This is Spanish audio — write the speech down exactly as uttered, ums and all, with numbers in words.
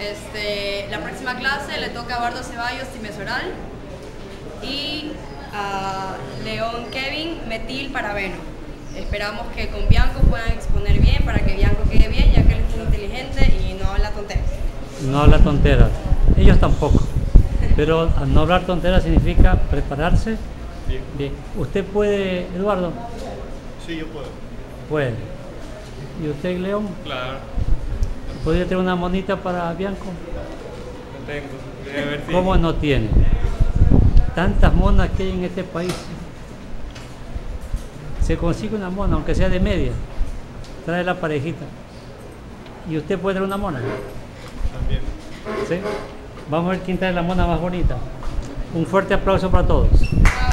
Este, la próxima clase le toca a Bardo Ceballos Timesoral y a León Kevin Metil Parabeno. Esperamos que con Bianco puedan exponer bien para que Bianco quede bien, ya que él es muy inteligente y no habla tonteras. No habla tonteras, ellos tampoco. Pero no hablar tonteras significa prepararse. Bien. Bien. ¿Usted puede, Eduardo? Sí, yo puedo. Puede. ¿Y usted, León? Claro. ¿Podría tener una monita para Bianco? No tengo. Voy a ver si... ¿Cómo no tiene? Tantas monas que hay en este país. Se consigue una mona, aunque sea de media. Trae la parejita. ¿Y usted puede traer una mona? También. ¿Sí? Vamos a ver quién trae la mona más bonita. Un fuerte aplauso para todos.